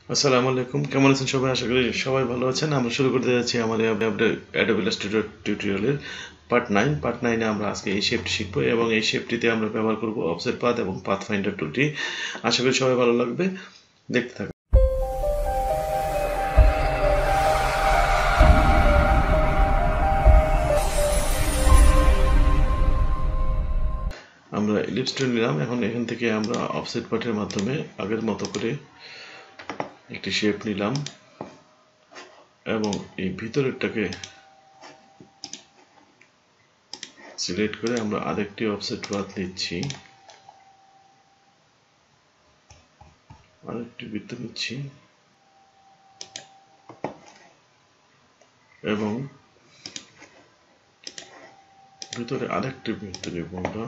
আসসালামু আলাইকুম, কেমন আছেন সবাই? আশা করি সবাই ভালো আছেন। আমরা শুরু করতে যাচ্ছি আমাদের Adobe Illustrator টিউটোরিয়ালের পার্ট 9 এ আমরা আজকে এই শেপটি শিখবো এবং এই শেপটিতে আমরা ব্যবহার করব অফসেট পাথ এবং পাথ ফাইন্ডার টুলটি। আশা করি সবাই ভালো লাগবে, দেখতে থাকুন। আমরা ইলিপস টুল নিলাম। এখন এখান থেকে আমরা অফসেট পাথের মাধ্যমে আগের মতো করে একটি শেপ নিলাম এবং এই ভিতরেরটাকে সিলেক্ট করে আমরা আরেকটি অফসেট পাথ নিচ্ছি, আরেকটি বৃত্ত নিচ্ছি এবং ভিতরে আরেকটি বৃত্ত নেব আমরা।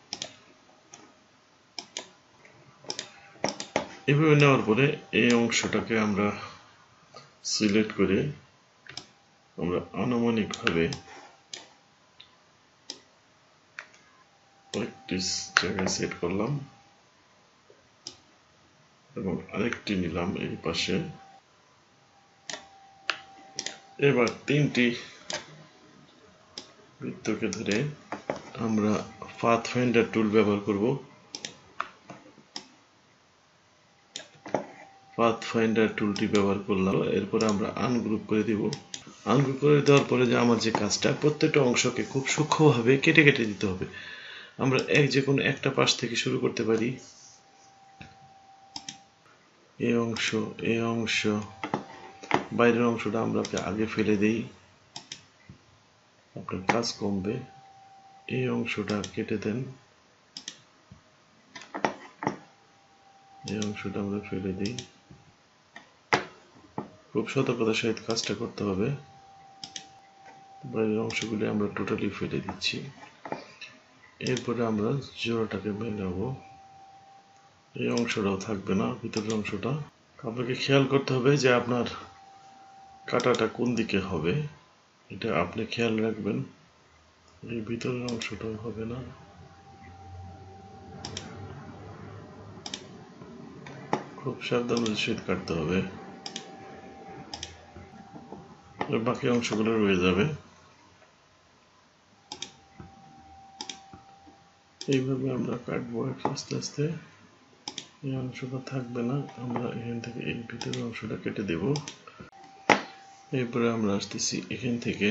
এভাবে নেওয়ার পরে এই অংশটাকে আমরা সিলেক্ট করে আমরা আনুমানিকভাবে একটি জায়গায় সেট করলাম এবং আরেকটি নিলাম এই পাশে। এবার তিনটি বৃত্তকে ধরে আমরা পাথ ফাইন্ডার টুল ব্যবহার করব। পাথ ফাইন্ডার টুলটি ব্যবহার করলাম, এরপরে আমরা আনগ্রুপ করে দিব। আনগ্রুপ করে দেওয়ার পরে যে আমার যে কাজটা, প্রত্যেকটা অংশকে খুব সূক্ষ্মভাবে কেটে কেটে দিতে হবে। আমরা যে কোনো একটা পাশ থেকে শুরু করতে পারি। এই অংশ বাইরের অংশটা আমরা আগে ফেলে দেই, আপনার কাজ কমবে। এই অংশটা কেটে দেন, এই অংশটা আমরা ফেলে দিই। খুব সতর্কতার সহিত কাজটা করতে হবে। বাইরের অংশগুলি আমরা টোটালি ফেলে দিচ্ছি। এরপরে আমরা জোড়াটাকে মেলাবো। এই অংশটাও থাকবে না, ভিতরের অংশটা। আপনাকে খেয়াল করতে হবে যে আপনার কাটাটা কোন দিকে হবে, এটা আপনি খেয়াল রাখবেন। এই ভিতরের অংশটাও হবে না, খুব সাবধানের সহিত কাটতে হবে। বাকি অংশগুলো রয়ে যাবে। এইভাবে আমরা কাটবো আস্তে আস্তে। এই অংশটা থাকবে না, আমরা এখান থেকে এই ভিতরের অংশটা কেটে দেব। এরপরে আমরা আসতেছি এখান থেকে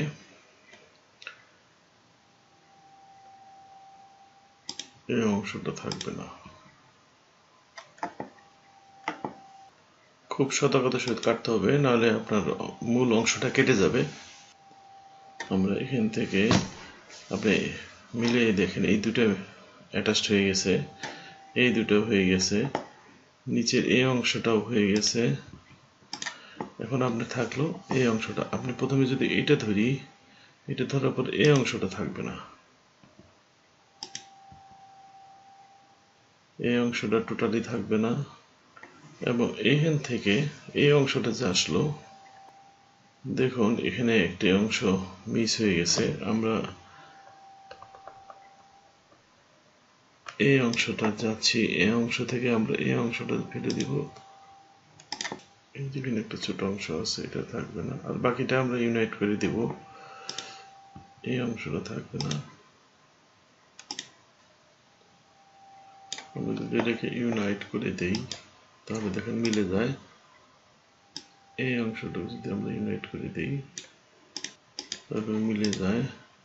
এই অংশটা থাকবে না। খুব সতর্কতার সহিত কাটতে হবে, নাহলে আপনার মূল অংশটা কেটে যাবে। আমরা এখান থেকে আপনি মিলিয়ে দেখেন, এই দুটো অ্যাটাচড হয়ে গেছে, এই দুটো হয়ে গেছে, নিচের এই অংশটাও হয়ে গেছে। এখন আপনি থাকলো এই অংশটা। আপনি প্রথমে যদি এটা ধরি, এটা ধরার পর এই অংশটা থাকবে না, এই অংশটা টোটালি থাকবে না। এবং এখান থেকে এই অংশটা যে আসলো, দেখুন এখানে একটি অংশ মিস হয়ে গেছে। আমরা এই অংশটা যাচ্ছি, এই অংশ থেকে আমরা এই অংশটা ফেলে দিব। এই যেখানে একটা ছোট অংশ আছে, এটা থাকবে না, আর বাকিটা আমরা ইউনাইট করে দিব। এই অংশটা থাকবে না। আমরা যদি এটাকে ইউনাইট করে দেই, তাহলে দেখেন মিলে যায়। এই অংশটা যদি আমরা ইউনাইট করে দেই, তারপরে মিলে যায়।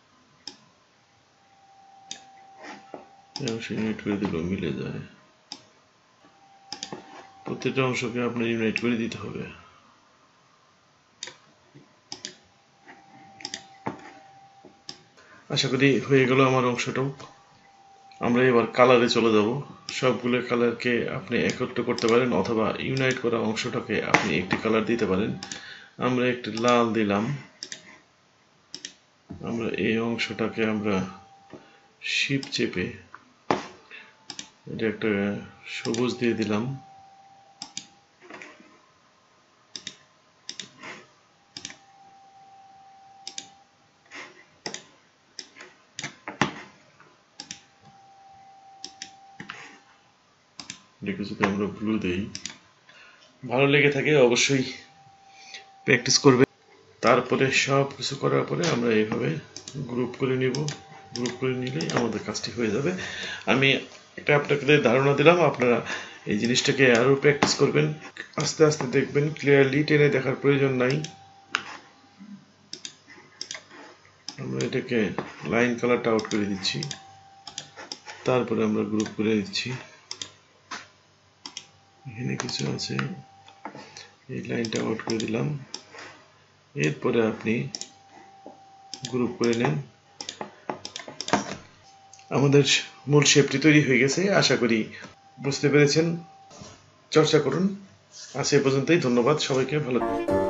এই অংশ ইউনাইট করে দিলেও মিলে যায়। প্রত্যেকটা অংশকে আপনার ইউনাইট করে দিতে হবে। আশা করি হয়ে গেল আমার অংশটাও। আমরা এবার কালারে চলে যাব। সবগুলো কালারকে আপনি একত্র করতে পারেন, অথবা ইউনাইট করা অংশটাকে আপনি একটি কালার দিতে পারেন। আমরা একটি লাল দিলাম। আমরা এই অংশটাকে আমরা শিপ চেপে এটা একটা সবুজ দিয়ে দিলাম। এটাকে যদি আমরা ব্লু দেই, ভালো লেগে থাকে অবশ্যই প্র্যাকটিস করবে। তারপরে সব কিছু করার পরে আমরা এইভাবে গ্রুপ করে নিব। গ্রুপ করে নিলেই আমাদের কাজটি হয়ে যাবে। আমি একটা আপনাদের ধারণা দিলাম, আপনারা এই জিনিসটাকে আরও প্র্যাকটিস করবেন, আস্তে আস্তে দেখবেন, ক্লিয়ারলি টেনে দেখার প্রয়োজন নাই। আমরা এটাকে লাইন কালারটা আউট করে দিচ্ছি, তারপরে আমরা গ্রুপ করে দিচ্ছি। এখানে কিছু আছে, এই লাইনটা আউট করে দিলাম। এরপরে আপনি গ্রুপ করে নেন। আমাদের মূল শেপটি তৈরি হয়ে গেছে, আশা করি বুঝতে পেরেছেন। চর্চা করুন। আজ এ পর্যন্তই, ধন্যবাদ সবাইকে, ভালো থাকুন।